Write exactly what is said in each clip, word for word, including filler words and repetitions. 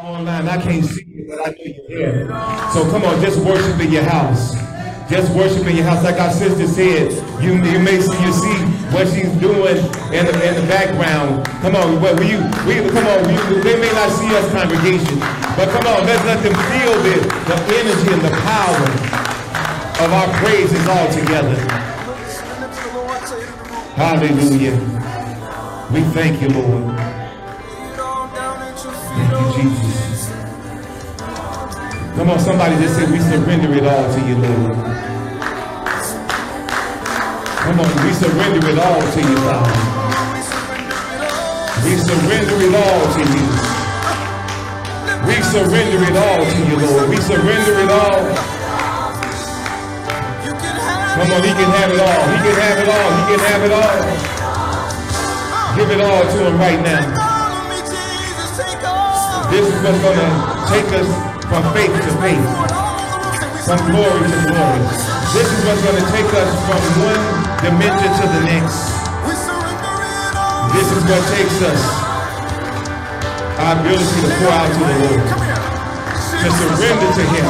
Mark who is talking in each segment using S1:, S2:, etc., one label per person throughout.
S1: Online, I can't see you, but I know you're there. So come on, just worship in your house. Just worship in your house. Like our sister said, you, you may see, you see what she's doing in the, in the background. Come on, but we, we, come on, we, they may not see us, congregation, but come on, let's let them feel the, the energy and the power of our praises all together. Hallelujah. We thank you, Lord. Thank you, Jesus. Come on, somebody just say, we surrender it all to you, Lord. Come on, we surrender it all to you, Father. We surrender it all to you. We surrender it all to you, Lord. We surrender it all. Come on, he can have it all. He can have it all. He can have it all. Give it all to him right now. This is what's going to take us from faith to faith, from glory to glory. This is what's going to take us from one dimension to the next. This is what takes us, our ability to pour out to the Lord, to surrender to him.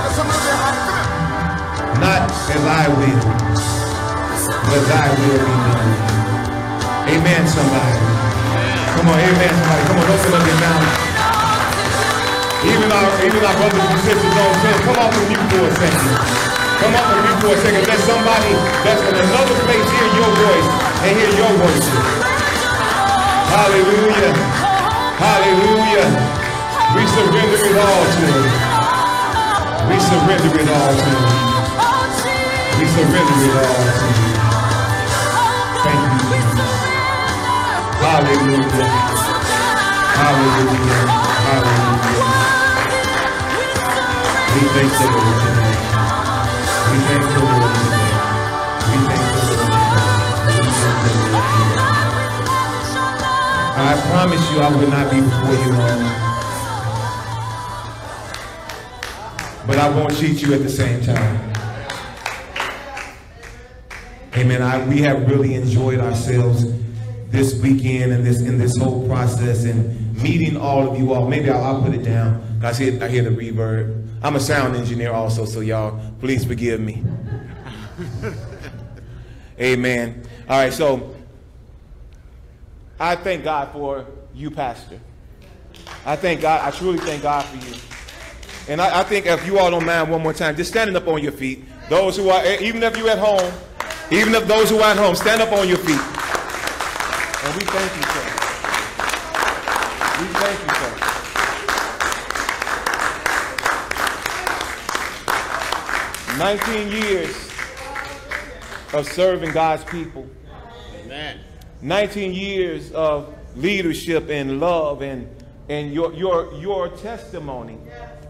S1: Not as I will, but thy will be done. Amen, somebody. Come on, amen, somebody. Come on, open up your mouth. Even our, even our brothers and sisters on film, come off of mute for a second. Come off of mute for a second. Let somebody that's in another place hear your voice and hear your worship. Hallelujah. Hallelujah. We surrender it all to him. We surrender it all to him. We surrender it all to him. Thank you, Jesus. Hallelujah. Hallelujah. Hallelujah. We thank the Lord today. We thank the Lord today. We thank the Lord today. We thank the Lord today. I promise you I will not be before you long. But I won't cheat you at the same time. Amen. I, we have really enjoyed ourselves this weekend and this in this whole process and meeting all of you all. Maybe I'll, I'll put it down. I hear, I hear the reverb. I'm a sound engineer also, so y'all, please forgive me. Amen. All right, so I thank God for you, Pastor. I thank God. I truly thank God for you. And I, I think if you all don't mind one more time, just standing up on your feet. Those who are, even if you're at home, even if those who are at home, stand up on your feet. And we thank you, sir. We thank you, sir. nineteen years of serving God's people. Amen. nineteen years of leadership and love and and your your your testimony.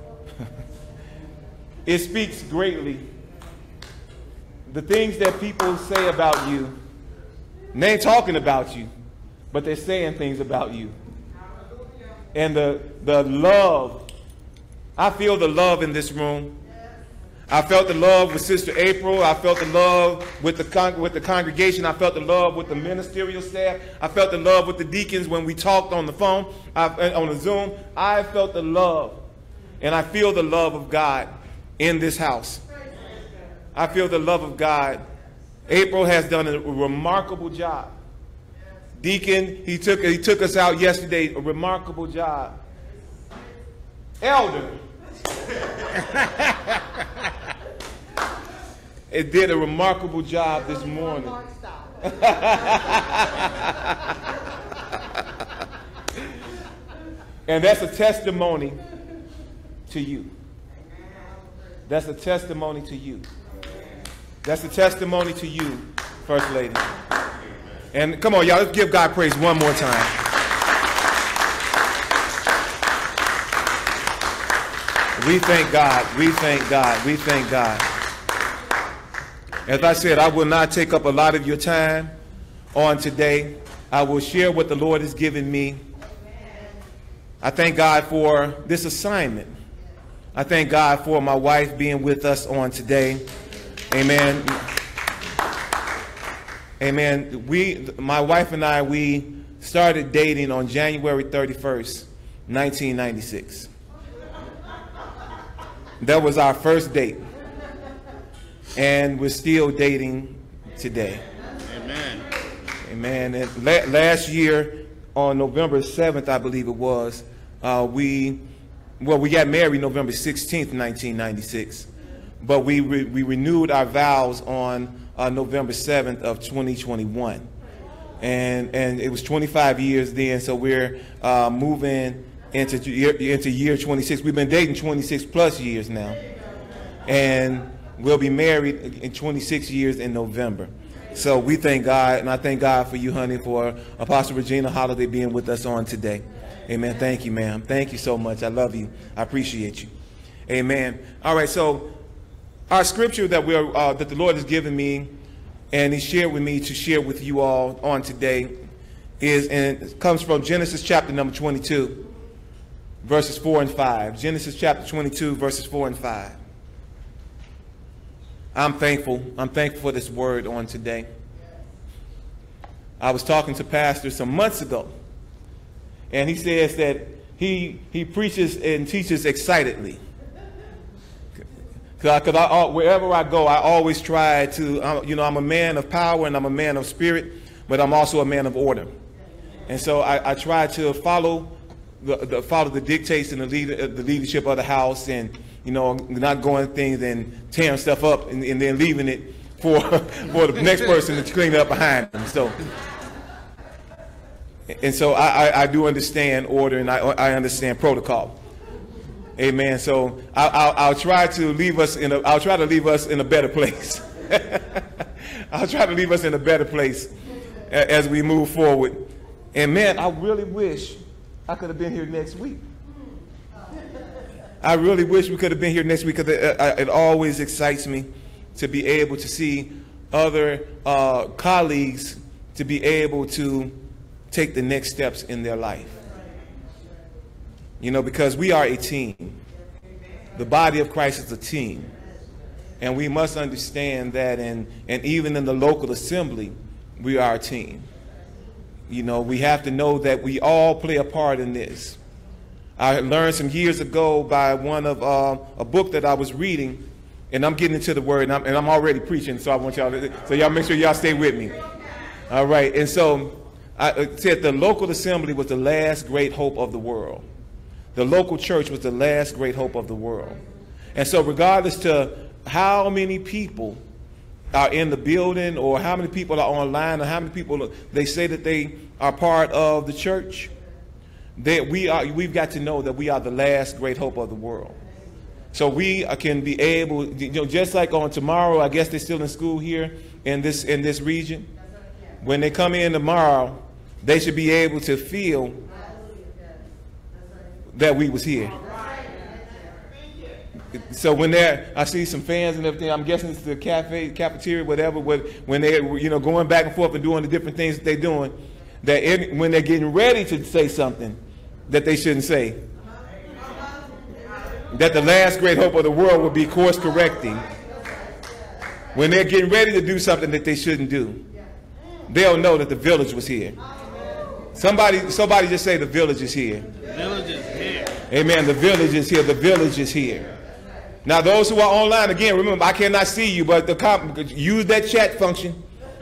S1: It speaks greatly. The things that people say about you, and they ain't talking about you, but they're saying things about you. And the the love, I feel the love in this room. I felt the love with Sister April. I felt the love with the con with the congregation. I felt the love with the ministerial staff. I felt the love with the deacons when we talked on the phone, I, on the Zoom. I felt the love, and I feel the love of God in this house. I feel the love of God. April has done a remarkable job. Deacon, he took he took us out yesterday. A remarkable job. Elder. It did a remarkable job this morning. And that's a testimony to you. That's a testimony to you. That's a testimony to you, First Lady. And come on, y'all, let's give God praise one more time. We thank God. We thank God. We thank God. As I said, I will not take up a lot of your time on today. I will share what the Lord has given me. I thank God for this assignment. I thank God for my wife being with us on today. Amen. Amen. We, my wife and I, we started dating on January thirty-first, nineteen ninety-six. That was our first date. And we're still dating today.
S2: Amen.
S1: Amen. And la last year, on November seventh, I believe it was, uh, we, well, we got married November sixteenth, nineteen ninety-six. But we, re we renewed our vows on uh, November seventh of twenty twenty-one. And, and it was twenty-five years then, so we're uh, moving into year, into year twenty-six. We've been dating twenty-six plus years now. And we'll be married in twenty-six years in November. So we thank God, and I thank God for you, honey, for Apostle Regina Holiday being with us on today. Amen. Thank you, ma'am. Thank you so much. I love you. I appreciate you. Amen. All right, so our scripture that we're uh, that the Lord has given me and He shared with me to share with you all on today is, and it comes from Genesis chapter number twenty-two, verses four and five. Genesis chapter twenty-two, verses four and five. I'm thankful. I'm thankful for this word on today. I was talking to Pastor some months ago, and he says that he he preaches and teaches excitedly. Because I, I, wherever I go, I always try to, you know, I'm a man of power and I'm a man of spirit, but I'm also a man of order. And so I, I try to follow the, the follow the dictates and the, lead, the leadership of the house, and you know, not going things and tearing stuff up and, and then leaving it for for the next person to clean it up behind them. So, and so I, I, I do understand order, and I, I understand protocol. Amen. So I, I'll, I'll try to leave us in a I'll try to leave us in a better place. I'll try to leave us in a better place as we move forward. And man, I really wish I could have been here next week. I really wish we could have been here next week, because it, it always excites me to be able to see other uh, colleagues to be able to take the next steps in their life. You know, because we are a team. The body of Christ is a team. And we must understand that, and, and even in the local assembly, we are a team. You know, we have to know that we all play a part in this. I learned some years ago by one of uh, a book that I was reading, and I'm getting into the word, and I'm, and I'm already preaching, so I want y'all to, so y'all make sure y'all stay with me. All right, and so I said the local assembly was the last great hope of the world. The local church was the last great hope of the world. And so regardless to how many people are in the building, or how many people are online, or how many people they say that they are part of the church, that we are, we've got to know that we are the last great hope of the world. So we can be able, you know, just like on tomorrow, I guess they're still in school here in this in this region. When they come in tomorrow, they should be able to feel that we was here. So when they're, I see some fans and everything, I'm guessing it's the cafe, cafeteria, whatever, when they're, you know, going back and forth and doing the different things that they're doing, that it, when they're getting ready to say something that they shouldn't say, that the last great hope of the world will be course correcting. When they're getting ready to do something that they shouldn't do, they'll know that the village was here. Somebody, somebody just say the village is here.
S2: The village is here.
S1: Amen. The village is here. The village is here. Now, those who are online, again, remember, I cannot see you, but the com use that chat function.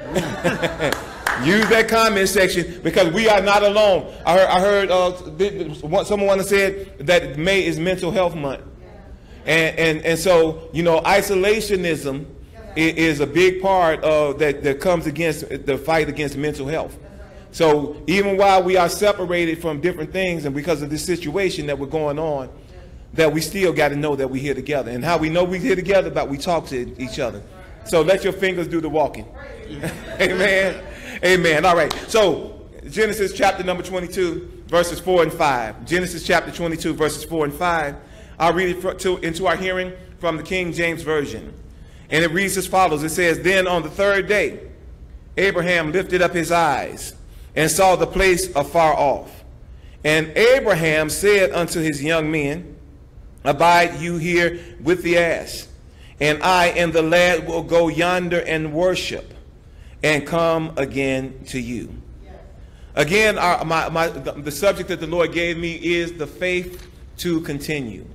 S1: Use that comment section, because we are not alone. I heard, I heard uh, someone said that May is Mental Health Month. And, and, and so, you know, isolationism is a big part of that, that comes against the fight against mental health. So even while we are separated from different things, and because of this situation that we're going on, that we still got to know that we're here together. And how we know we're here together, but we talk to each other. So let your fingers do the walking. Amen. Amen. All right. So Genesis chapter number twenty-two, verses four and five. Genesis chapter twenty-two, verses four and five. I'll read it for, to, into our hearing from the King James Version. And it reads as follows. It says, "Then on the third day, Abraham lifted up his eyes and saw the place afar off. And Abraham said unto his young men, Abide you here with the ass, and I and the lad will go yonder and worship, and come again to you." Again, our, my, my, the, the subject that the Lord gave me is the faith to continue.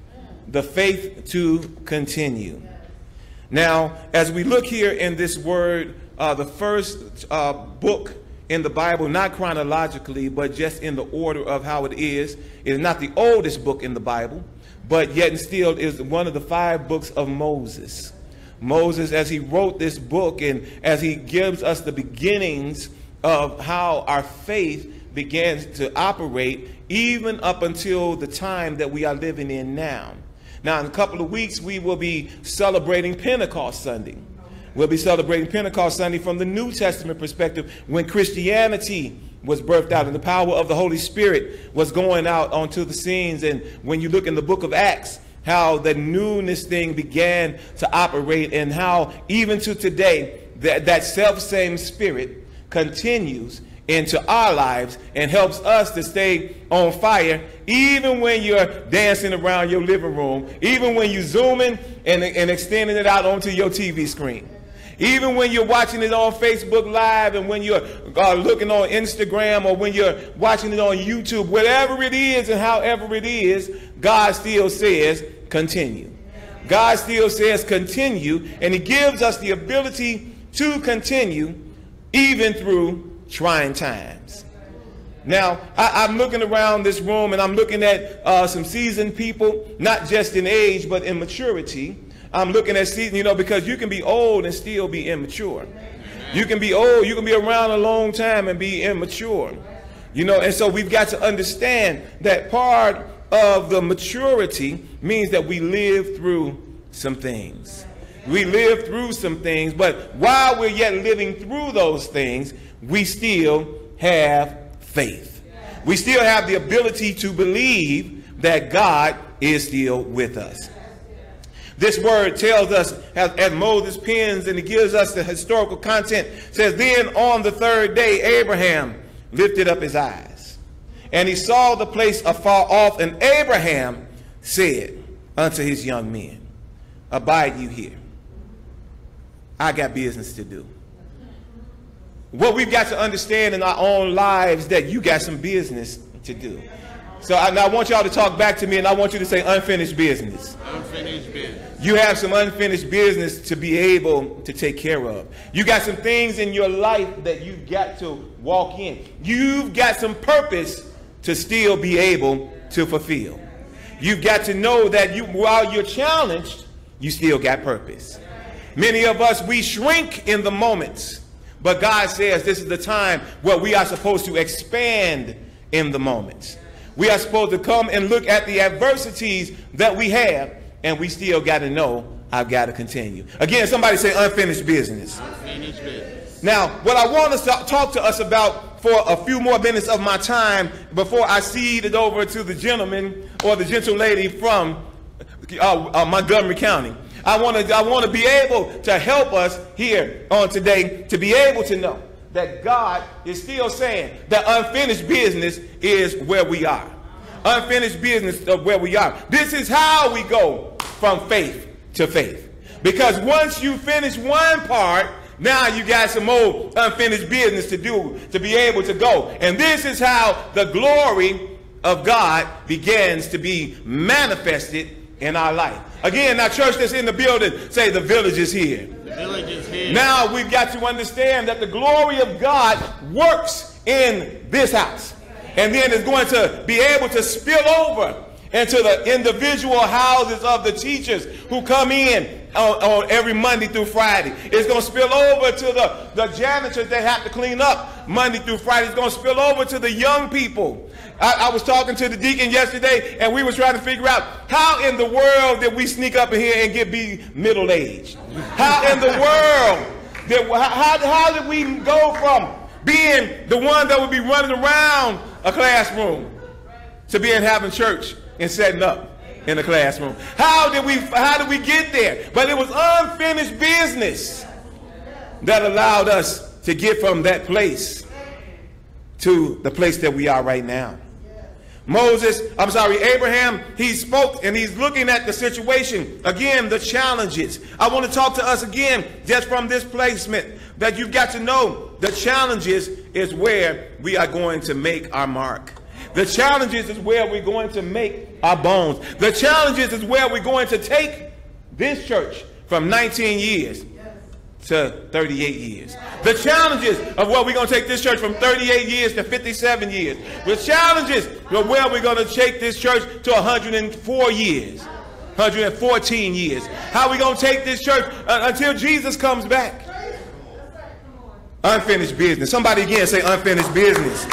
S1: The faith to continue. Now, as we look here in this word, uh, the first uh, book in the Bible, not chronologically, but just in the order of how it is, is not the oldest book in the Bible, but yet and still is one of the five books of Moses. Moses, as he wrote this book and as he gives us the beginnings of how our faith begins to operate, even up until the time that we are living in now. Now, in a couple of weeks, we will be celebrating Pentecost Sunday. We'll be celebrating Pentecost Sunday from the New Testament perspective, when Christianity was birthed out and the power of the Holy Spirit was going out onto the scenes. And when you look in the book of Acts, how the newness thing began to operate, and how even to today, that, that self-same spirit continues into our lives and helps us to stay on fire, even when you're dancing around your living room, even when you're zooming and, and extending it out onto your T V screen, even when you're watching it on Facebook Live, and when you're uh, looking on Instagram, or when you're watching it on YouTube, whatever it is and however it is, God still says continue. God still says continue, and he gives us the ability to continue even through trying times. Now, I, I'm looking around this room, and I'm looking at uh, some seasoned people, not just in age, but in maturity. I'm looking at season, you know, because you can be old and still be immature. You can be old, you can be around a long time and be immature. You know, and so we've got to understand that part of the maturity means that we live through some things. We live through some things, but while we're yet living through those things, we still have faith. We still have the ability to believe that God is still with us. This word tells us, as, as Moses pens, and it gives us the historical content, says, then on the third day, Abraham lifted up his eyes, and he saw the place afar off, and Abraham said unto his young men, abide you here. I got business to do. What we've got to understand in our own lives, that you got some business to do. So I, I want y'all to talk back to me, and I want you to say unfinished business.
S2: Unfinished business.
S1: You have some unfinished business to be able to take care of. You got some things in your life that you've got to walk in. You've got some purpose to still be able to fulfill. You've got to know that you, while you're challenged, you still got purpose. Many of us, we shrink in the moments, but God says this is the time where we are supposed to expand in the moments. We are supposed to come and look at the adversities that we have, and we still got to know, I've got to continue. Again, somebody say unfinished business.
S2: Unfinished business.
S1: Now, what I want to talk to us about for a few more minutes of my time before I cede it over to the gentleman or the gentle lady from uh, uh, Montgomery County. I want to I want to be able to help us here on today to be able to know that God is still saying that unfinished business is where we are. Unfinished business of where we are. This is how we go from faith to faith. Because once you finish one part, now you got some more unfinished business to do to be able to go. And this is how the glory of God begins to be manifested in our life. Again, now church that's in the building, say the village is here.
S2: The village is here.
S1: Now we've got to understand that the glory of God works in this house. And then it's going to be able to spill over into the individual houses of the teachers who come in on, on every Monday through Friday. It's going to spill over to the, the janitors that have to clean up Monday through Friday. It's going to spill over to the young people. I, I was talking to the deacon yesterday, and we were trying to figure out how in the world did we sneak up in here and get be middle-aged? How in the world did, how, how did we go from being the one that would be running around a classroom to being having church and setting up in the classroom? How did we how did we get there? But it was unfinished business that allowed us to get from that place to the place that we are right now. Moses, I'm sorry, Abraham, he spoke and he's looking at the situation. Again, the challenges. I want to talk to us again just from this placement that you've got to know the challenges is where we are going to make our mark. The challenges is where we're going to make our bones. The challenges is where we're going to take this church from nineteen years to thirty-eight years. The challenges of where we're going to take this church from thirty-eight years to fifty-seven years. The challenges of where we're going to take this church to one hundred four years, one hundred fourteen years. How are we going to take this church uh, until Jesus comes back? Unfinished business. Somebody again say unfinished business.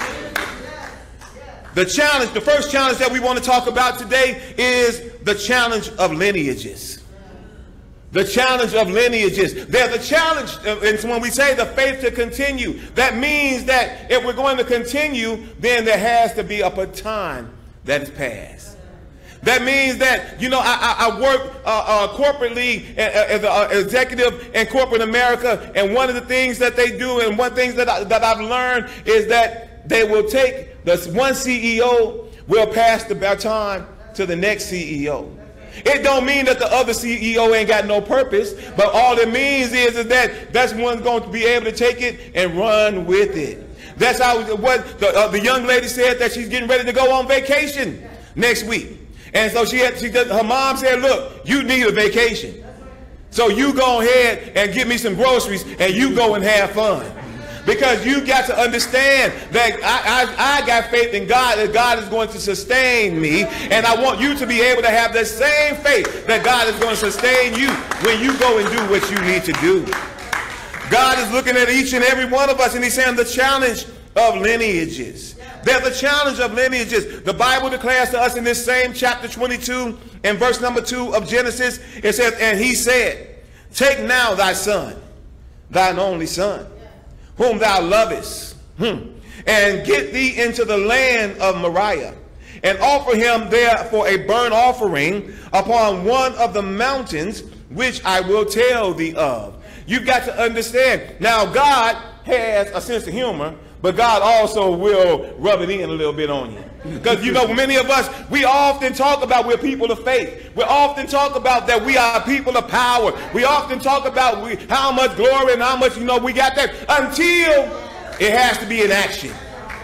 S1: The challenge, the first challenge that we want to talk about today is the challenge of lineages. The challenge of lineages. There's a challenge, and when we say the faith to continue, that means that if we're going to continue, then there has to be a baton that is passed. That means that, you know, I, I, I work uh, uh, corporately as an executive in corporate America, and one of the things that they do, and one thing that, I, that I've learned is that they will take, the one C E O will pass the baton to the next C E O. It don't mean that the other C E O ain't got no purpose, but all it means is, is that that's one going to be able to take it and run with it. That's how what the, uh, the young lady said, that she's getting ready to go on vacation next week. And so she had, she just, her mom said, look, you need a vacation. So you go ahead and get me some groceries and you go and have fun. Because you got to understand that I, I, I got faith in God, that God is going to sustain me. And I want you to be able to have the same faith that God is going to sustain you when you go and do what you need to do. God is looking at each and every one of us, and he's saying the challenge of lineages. There's a challenge of lineages. The Bible declares to us in this same chapter twenty-two and verse number two of Genesis, it says, and he said, take now thy son, thine only son, whom thou lovest, hmm, and get thee into the land of Moriah, and offer him there for a burnt offering upon one of the mountains which I will tell thee of. You've got to understand. Now, God has a sense of humor, but God also will rub it in a little bit on you. Because, you know, many of us, we often talk about we're people of faith. We often talk about that we are people of power. We often talk about we, how much glory and how much, you know, we got that, until it has to be in action.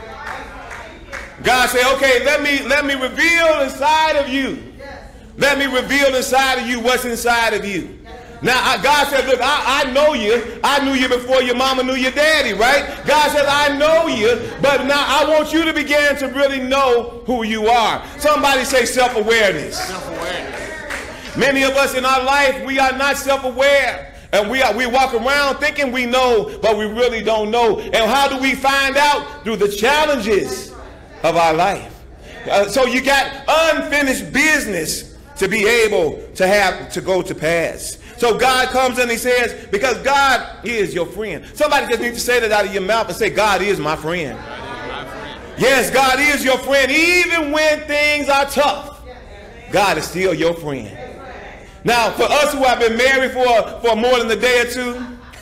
S1: God said, okay, let me, let me reveal inside of you. Let me reveal inside of you what's inside of you. Now, I, God said, look, I, I know you. I knew you before your mama knew your daddy, right? God said, I know you, but now I want you to begin to really know who you are. Somebody say self-awareness. Self-awareness. Many of us in our life, we are not self-aware. And we, are, we walk around thinking we know, but we really don't know. And how do we find out? Through the challenges of our life. Uh, so you got unfinished business to be able to have to go to pass. So God comes and he says, because God is your friend. Somebody just needs to say that out of your mouth and say, God is my friend. God is my friend. Yes, God is your friend. Even when things are tough, God is still your friend. Now, for us who have been married for, for more than a day or two,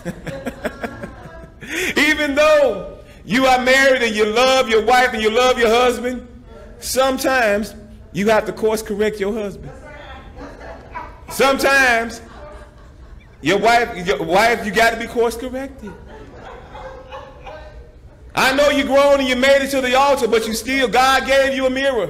S1: even though you are married and you love your wife and you love your husband, sometimes you have to course correct your husband. Sometimes your wife, your wife, you got to be course corrected. I know you're grown and you made it to the altar, but you still, God gave you a mirror.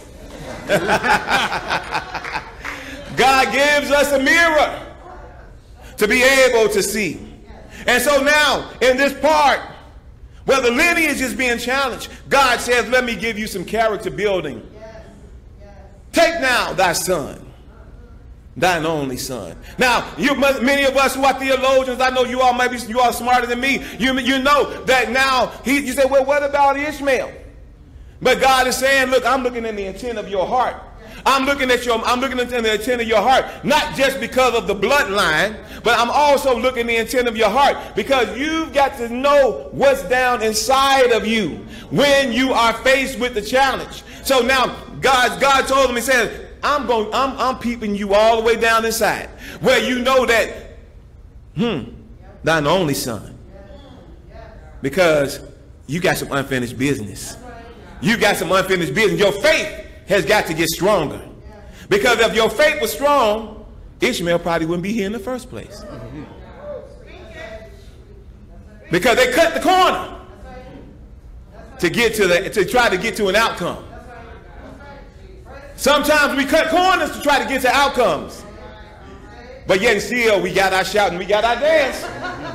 S1: God gives us a mirror to be able to see. And so now, in this part, where the lineage is being challenged, God says, let me give you some character building. Take now thy son, thine only son. Now, you, many of us who are theologians, I know you all maybe you are smarter than me. You, you know that now, he, you say, well, what about Ishmael? But God is saying, look, I'm looking at the intent of your heart. I'm looking at your, I'm looking at the intent of your heart, not just because of the bloodline, but I'm also looking at the intent of your heart, because you've got to know what's down inside of you when you are faced with the challenge. So now, God, God told him, he said, I'm going, I'm, I'm peeping you all the way down inside, where you know that, hmm, thine only son, because you got some unfinished business. You got some unfinished business. Your faith has got to get stronger, because if your faith was strong, Ishmael probably wouldn't be here in the first place. Because they cut the corner to get to the to try to get to an outcome. Sometimes we cut corners to try to get to outcomes. But yet still we got our shouting, we got our dance.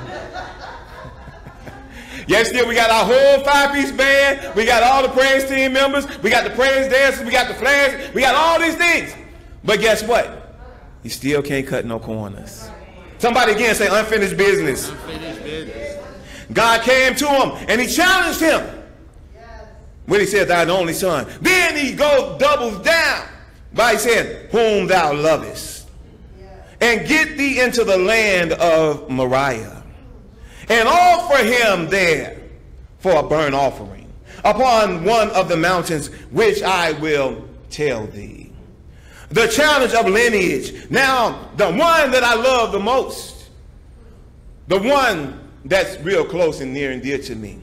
S1: Yet still we got our whole five-piece band, we got all the praise team members, we got the praise dancers, we got the flags, we got all these things. But guess what? You still can't cut no corners. Somebody again say unfinished business.
S2: Unfinished business.
S1: God came to him and he challenged him when he said, thou the only son. Then he goes doubles down by saying, whom thou lovest, and get thee into the land of Moriah, and offer him there for a burnt offering upon one of the mountains which I will tell thee. The challenge of lineage. Now, the one that I love the most, the one that's real close and near and dear to me.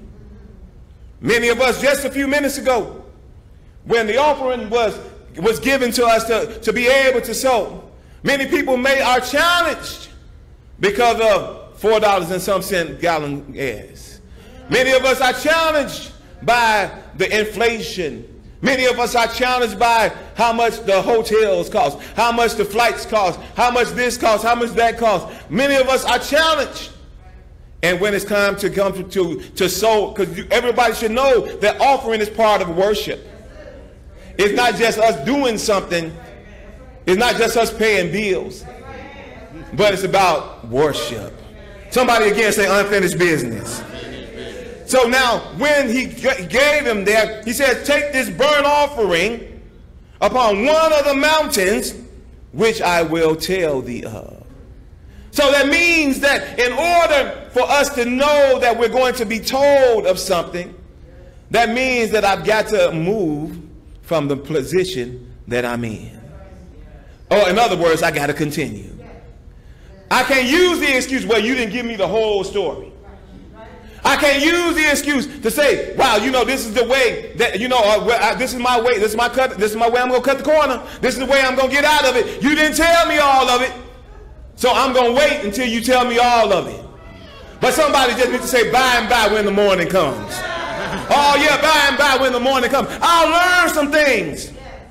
S1: Many of us, just a few minutes ago, when the offering was, was given to us to, to be able to sow, many people may are challenged because of four dollars and some cent gallon gas. Many of us are challenged by the inflation. Many of us are challenged by how much the hotels cost, how much the flights cost, how much this costs, how much that costs. Many of us are challenged. And when it's time to come to, to, to sow, because everybody should know that offering is part of worship. It's not just us doing something. It's not just us paying bills. But it's about worship. Somebody again say unfinished business. So now when he gave him there, he said, take this burnt offering upon one of the mountains which I will tell thee of. So that means that in order for us to know that we're going to be told of something, that means that I've got to move from the position that I'm in. Or in other words, I got to continue. I can't use the excuse, well, you didn't give me the whole story. I can't use the excuse to say, wow, you know, this is the way that, you know, uh, I, this is my way, this is my cut, this is my way I'm going to cut the corner. This is the way I'm going to get out of it. You didn't tell me all of it. So I'm going to wait until you tell me all of it. But somebody just needs to say by and by when the morning comes. Oh yeah, by and by when the morning comes. I'll learn some things.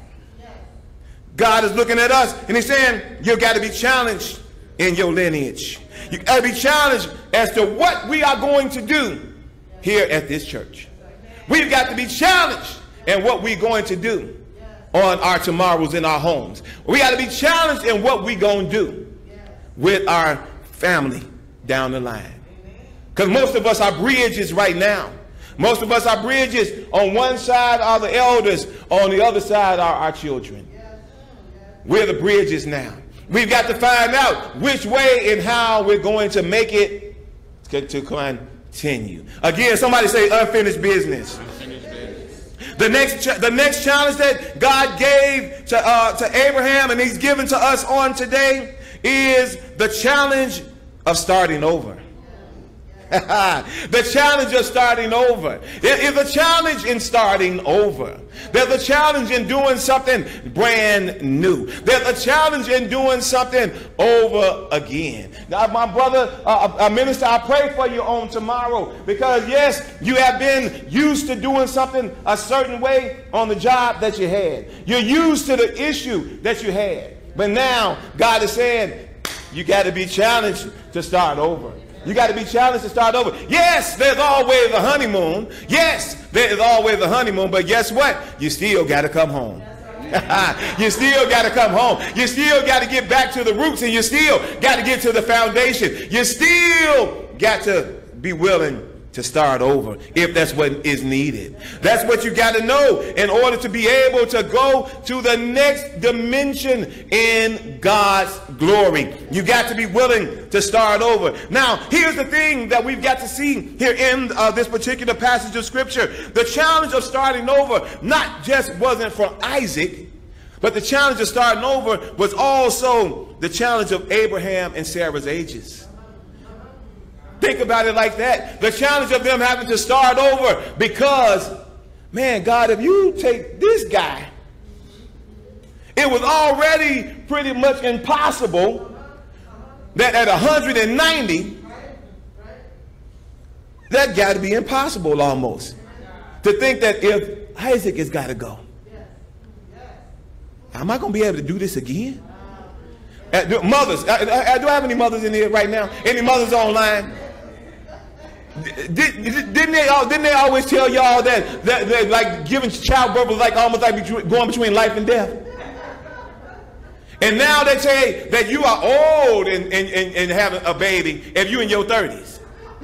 S1: God is looking at us and he's saying, you've got to be challenged in your lineage. You got to be challenged as to what we are going to do here at this church. We've got to be challenged in what we're going to do on our tomorrows in our homes. We got to be challenged in what we're going to do with our family down the line. Because most of us are bridges right now. Most of us are bridges. On one side are the elders. On the other side are our children. We're the bridges now. We've got to find out which way and how we're going to make it to continue. Again, somebody say unfinished business.
S2: Unfinished business.
S1: The next, the next challenge that God gave to, uh, to Abraham and he's given to us on today is the challenge of starting over. The challenge of starting over. There is a challenge in starting over. There's a challenge in doing something brand new. There's a challenge in doing something over again. Now, my brother, uh, uh, minister, I pray for you on tomorrow because, yes, you have been used to doing something a certain way on the job that you had. You're used to the issue that you had. But now God is saying you got to be challenged to start over. You got to be challenged to start over. Yes, there's always a honeymoon. Yes, there is always a honeymoon. But guess what? You still got to come home. You still got to come home. You still got to get back to the roots, and you still got to get to the foundation. You still got to be willing to start over if that's what is needed. That's what you got to know in order to be able to go to the next dimension in God's glory. You got to be willing to start over. Now, here's the thing that we've got to see here in uh, this particular passage of scripture. The challenge of starting over not just wasn't for Isaac, but the challenge of starting over was also the challenge of Abraham and Sarah's ages. Think about it like that. The challenge of them having to start over because, man, God, if you take this guy, it was already pretty much impossible that at one hundred ninety, that got to be impossible almost. To think that if Isaac has got to go, am I going to be able to do this again? Uh, do, mothers, uh, uh, do I have any mothers in here right now? Any mothers online? Did, did, didn't they all, didn't they always tell y'all that, that, that like giving childbirth was like almost like going between life and death? And now they say that you are old and, and, and, and having a baby if you're in your thirties.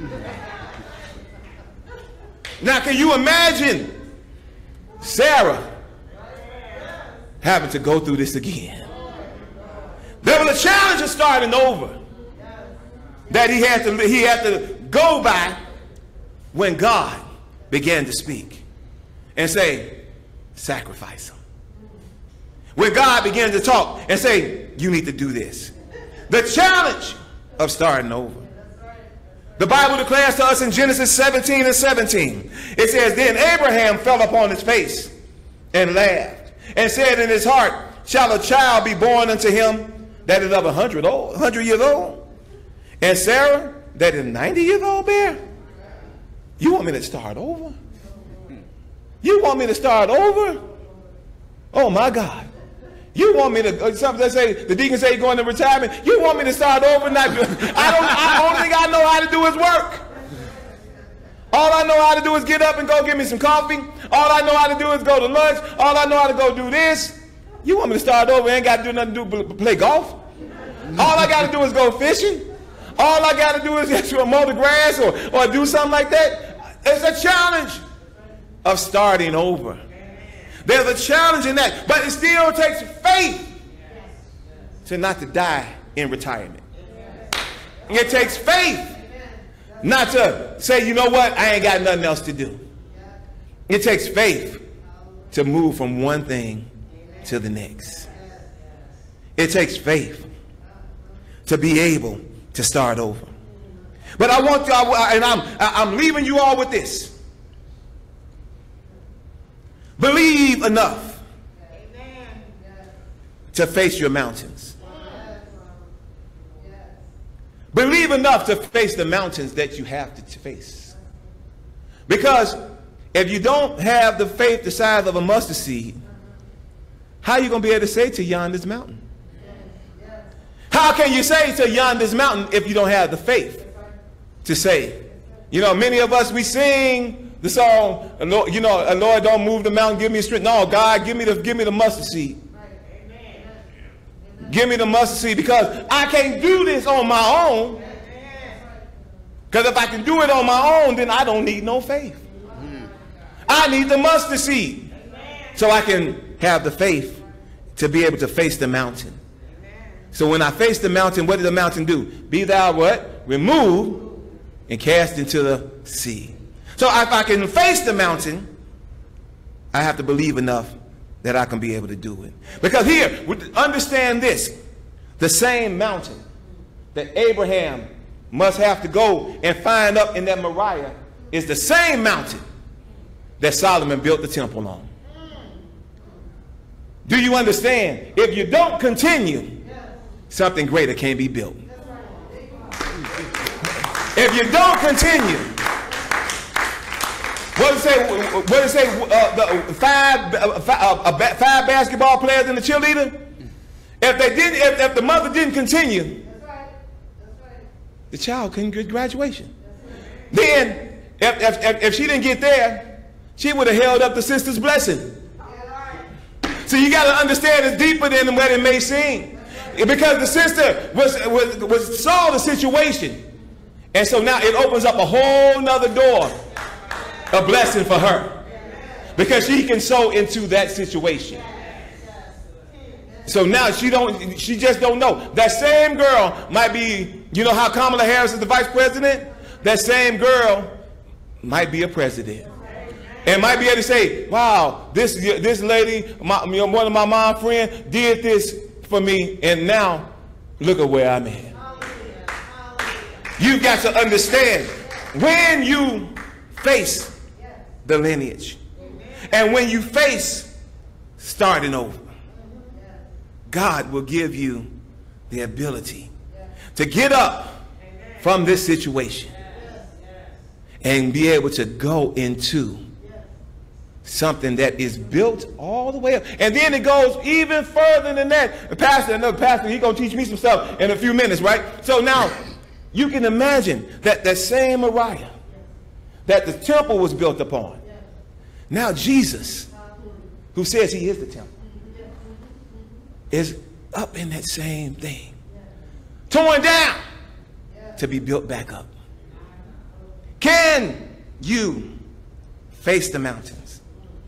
S1: Now can you imagine Sarah having to go through this again? There was a challenge of starting over that he had to he had to go by when God began to speak and say, sacrifice him. When God began to talk and say, you need to do this. The challenge of starting over. The Bible declares to us in Genesis seventeen and seventeen. It says, then Abraham fell upon his face and laughed and said in his heart, shall a child be born unto him that is of a hundred old, hundred years old? And Sarah, that is ninety years old, bear? You want me to start over? You want me to start over? Oh my God. You want me to, something that say, the deacon say going to retirement, you want me to start over? Not, I don't, I, only thing I know how to do is work. All I know how to do is get up and go get me some coffee. All I know how to do is go to lunch. All I know how to go do this. You want me to start over? Ain't got to do nothing to do but play golf. All I got to do is go fishing. All I got to do is get to mow the grass or, or do something like that. It's a challenge of starting over. There's a challenge in that, but it still takes faith to not to die in retirement. It takes faith not to say, you know what, I ain't got nothing else to do. It takes faith to move from one thing to the next. It takes faith to be able to start over. But I want you, and I'm, I'm leaving you all with this. Believe enough to face your mountains. Believe enough to face the mountains that you have to face. Because if you don't have the faith the size of a mustard seed, how are you going to be able to say to yonder's mountain? How can you say to yonder's mountain if you don't have the faith to say? You know, many of us, we sing the song, you know, Lord, don't move the mountain, give me strength. No, God, give me the, give me the mustard seed. Give me the mustard seed, because I can't do this on my own. Because if I can do it on my own, then I don't need no faith. I need the mustard seed so I can have the faith to be able to face the mountain. So when I face the mountain, what did the mountain do? Be thou what? Removed and cast into the sea. So if I can face the mountain, I have to believe enough that I can be able to do it. Because here, understand this. The same mountain that Abraham must have to go and find up in that Moriah is the same mountain that Solomon built the temple on. Do you understand? If you don't continue, something greater can be built. If you don't continue, what does it say? What does it say? Uh, the five, uh, five, uh, five basketball players and the cheerleader. If they didn't, if, if the mother didn't continue, the child couldn't get graduation. Then, if, if, if, if she didn't get there, she would have held up the sister's blessing. So you got to understand it's deeper than what it may seem, because the sister was, was, was saw the situation, and so now it opens up a whole nother door. A blessing for her, because she can sow into that situation. So now she don't, she just don't know. That same girl might be, you know how Kamala Harris is the vice president? That same girl might be a president, and might be able to say, wow, this this lady, my, one of my mom friends, did this for me, and now look at where I'm at. You've got to understand, when you face the lineage, and when you face starting over, God will give you the ability to get up from this situation and be able to go into something that is built all the way up. And then it goes even further than that. The pastor, another pastor, he's going to teach me some stuff in a few minutes, right? So now you can imagine that that same Moriah that the temple was built upon. Now Jesus, who says he is the temple, is up in that same thing. Torn down to be built back up. Can you face the mountains?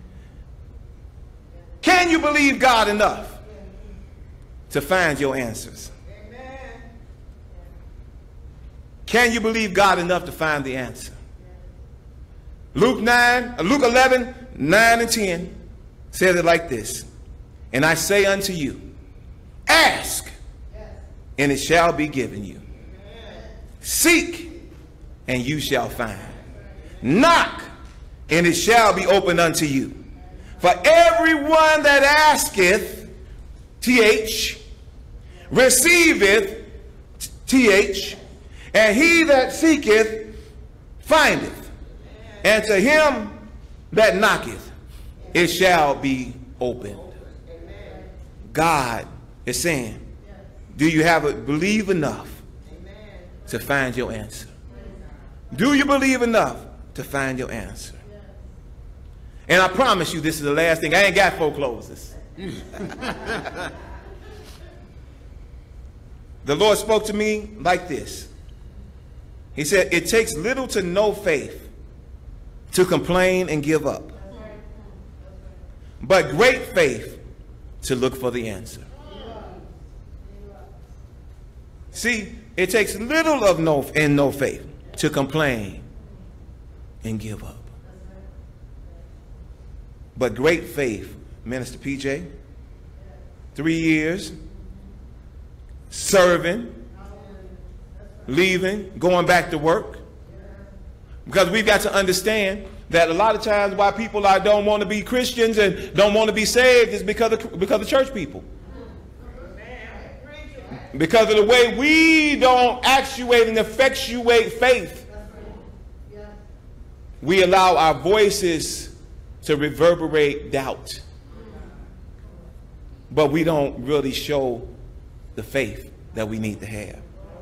S1: Can you believe God enough to find your answers? Can you believe God enough to find the answer? Luke nine, Luke eleven, nine and ten says it like this. And I say unto you, ask, and it shall be given you. Seek, and you shall find. Knock, and it shall be opened unto you. For everyone that asketh, T H, receiveth, T H, and he that seeketh, findeth. And to him that knocketh, it shall be opened. God is saying, do you have a believe enough to find your answer? Do you believe enough to find your answer? And I promise you, this is the last thing. I ain't got foreclosures. The Lord spoke to me like this. He said, it takes little to no faith to complain and give up, but great faith to look for the answer. See, it takes little of no and no faith to complain and give up, but great faith. Minister P J, three years serving, leaving, going back to work, because we've got to understand that a lot of times why people are, don't want to be Christians and don't want to be saved is because of, because of church people. Because of the way we don't actuate and effectuate faith. We allow our voices to reverberate doubt. But we don't really show the faith that we need to have.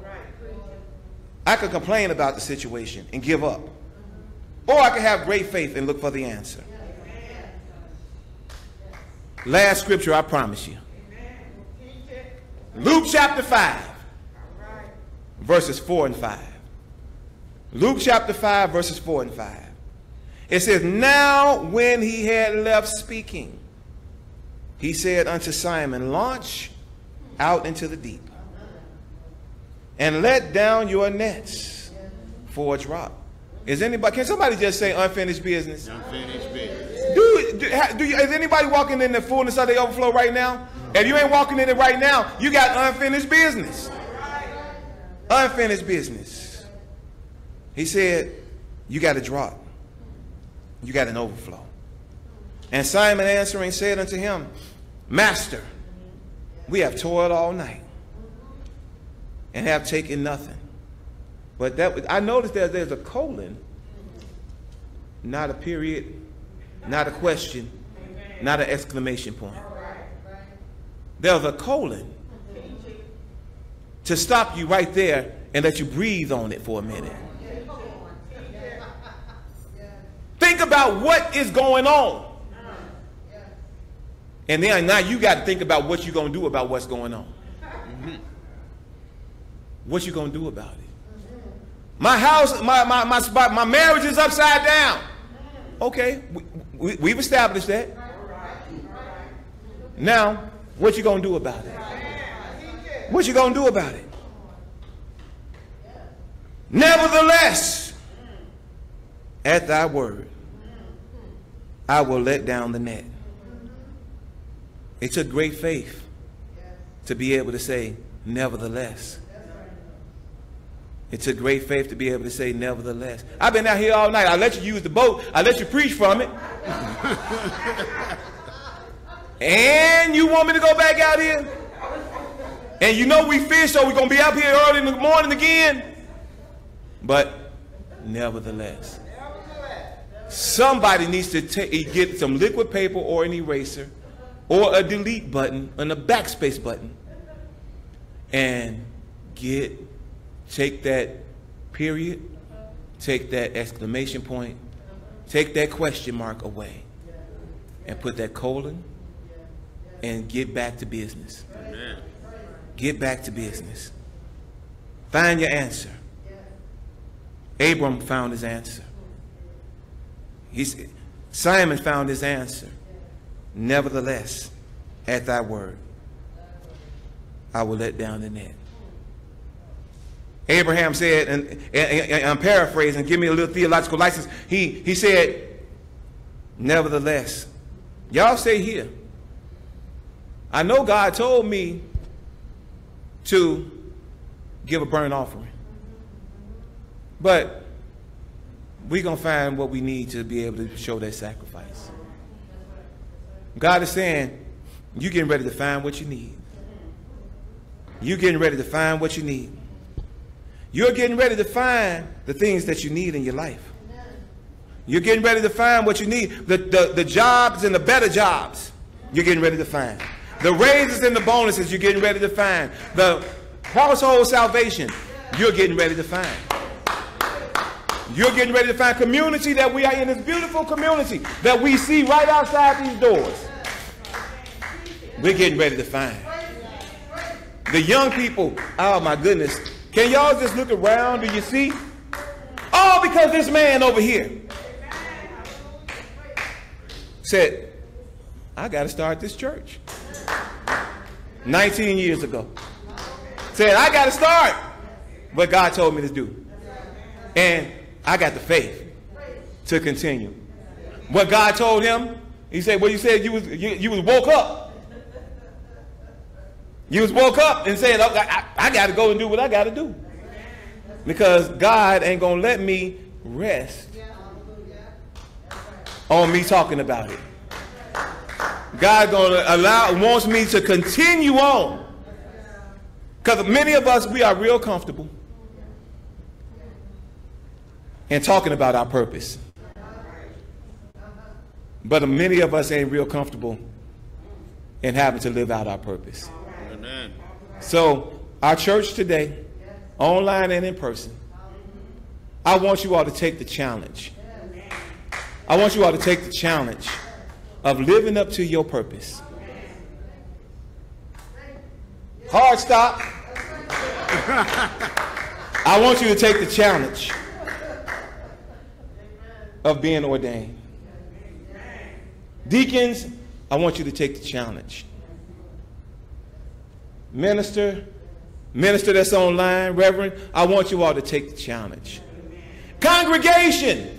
S1: I could complain about the situation and give up. Or I could have great faith and look for the answer. Last scripture, I promise you. Luke chapter five, verses four and five. Luke chapter five, verses four and five. It says, now when he had left speaking, he said unto Simon, launch out into the deep and let down your nets for a drop. Is anybody, can somebody just say unfinished business?
S2: Unfinished business.
S1: Do, do, do you, is anybody walking in the fullness of the overflow right now? If you ain't walking in it right now, you got unfinished business. Unfinished business. He said, you got a drop. You got an overflow. And Simon answering said unto him, Master, we have toiled all night and have taken nothing. But that, I noticed that there's a colon, not a period, not a question, not an exclamation point. There's a colon to stop you right there and let you breathe on it for a minute. Think about what is going on. And then now you got to think about what you're going to do about what's going on. What you going to do about it? My house, my, my, my spot, my marriage is upside down. Okay, we, we, we've established that. Now, what you going to do about it? What you going to do about it? Nevertheless, at thy word, I will let down the net. It took great faith to be able to say, nevertheless. It took great faith to be able to say, nevertheless. I've been out here all night. I let you use the boat. I let you preach from it. And you want me to go back out here? And you know we fish, so we're going to be up here early in the morning again. But nevertheless. Somebody needs to get some liquid paper or an eraser or a delete button and a backspace button and get, take that period, take that exclamation point, take that question mark away and put that colon and get back to business.
S2: Amen.
S1: Get back to business. Find your answer. Abram found his answer. He's, Simon found his answer. Nevertheless, at thy word, I will let down the net. Abraham said, and, and, and I'm paraphrasing, give me a little theological license. He, he said, nevertheless, y'all stay here. I know God told me to give a burnt offering, but we're going to find what we need to be able to show that sacrifice. God is saying, you're getting ready to find what you need. You're getting ready to find what you need. You're getting ready to find the things that you need in your life. You're getting ready to find what you need. The, the, the jobs and the better jobs, you're getting ready to find. The raises and the bonuses, you're getting ready to find. The household salvation, you're getting ready to find. You're getting ready to find community, that we are in, this beautiful community that we see right outside these doors. We're getting ready to find. The young people, oh my goodness. Can y'all just look around? Do you see? All because this man over here said, I got to start this church. nineteen years ago. Said, I got to start what God told me to do. And I got the faith to continue. What God told him, he said, well, you said you was, you, you was woke up. You was woke up and said, oh, I, I got to go and do what I got to do. Because God ain't going to let me rest on me talking about it. God going to allow, wants me to continue on. Because many of us, we are real comfortable in talking about our purpose. But many of us ain't real comfortable in having to live out our purpose.
S2: Amen.
S1: So our church today, online and in person, I want you all to take the challenge. I want you all to take the challenge of living up to your purpose. Hard stop. I want you to take the challenge of being ordained. Deacons, I want you to take the challenge. Minister, minister that's online, reverend, I want you all to take the challenge. Congregation,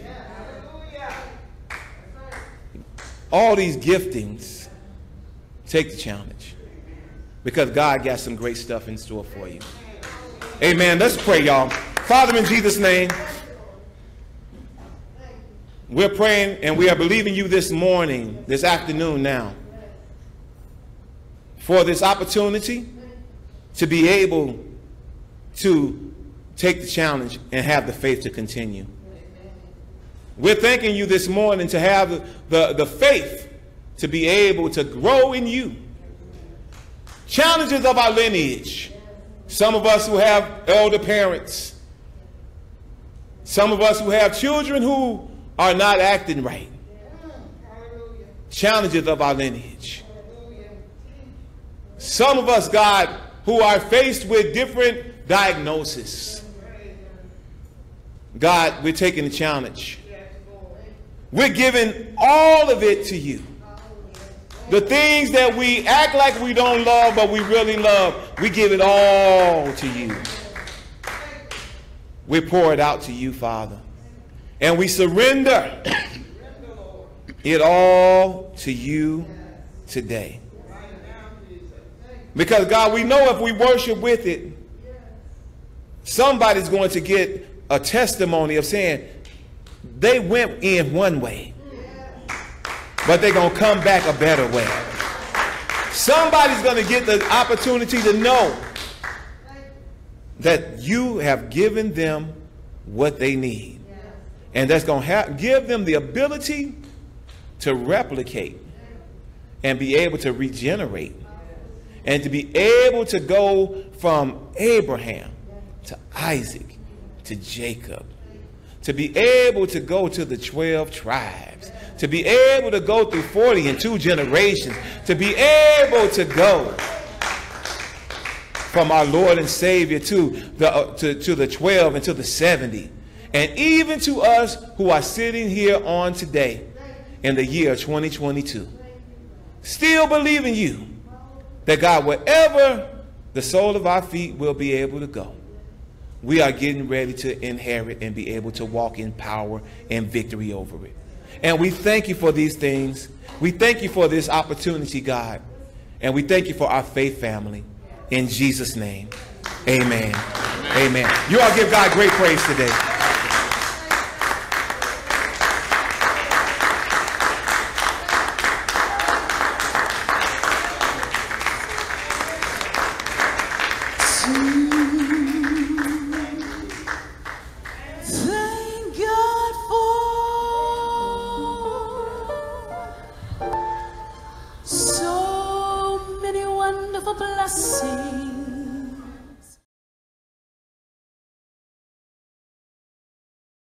S1: all these giftings, take the challenge. Because God got some great stuff in store for you. Amen. Let's pray, y'all. Father, in Jesus' name, we're praying and we are believing you this morning, this afternoon now, for this opportunity to be able to take the challenge and have the faith to continue. We're thanking you this morning to have the, the, the faith to be able to grow in you. Challenges of our lineage. Some of us who have elder parents. Some of us who have children who are not acting right. Challenges of our lineage. Some of us, God, who are faced with different diagnoses. God, we're taking the challenge. We're giving all of it to you. The things that we act like we don't love, but we really love, we give it all to you. We pour it out to you, Father. And we surrender it all to you today. Because, God, we know if we worship with it, somebody's going to get a testimony of saying they went in one way, but they're going to come back a better way. Somebody's going to get the opportunity to know that you have given them what they need. And that's going to give them the ability to replicate and be able to regenerate and to be able to go from Abraham to Isaac to Jacob, to be able to go to the twelve tribes, to be able to go through forty and two generations, to be able to go from our Lord and Savior to the, uh, to, to the twelve and to the seventy. And even to us who are sitting here on today in the year twenty twenty-two, still believing you that God, wherever the sole of our feet will be able to go, we are getting ready to inherit and be able to walk in power and victory over it. And we thank you for these things. We thank you for this opportunity, God. And we thank you for our faith family. In Jesus' name, amen. Amen. Amen. You all give God great praise today.
S3: Thank God for so many wonderful blessings.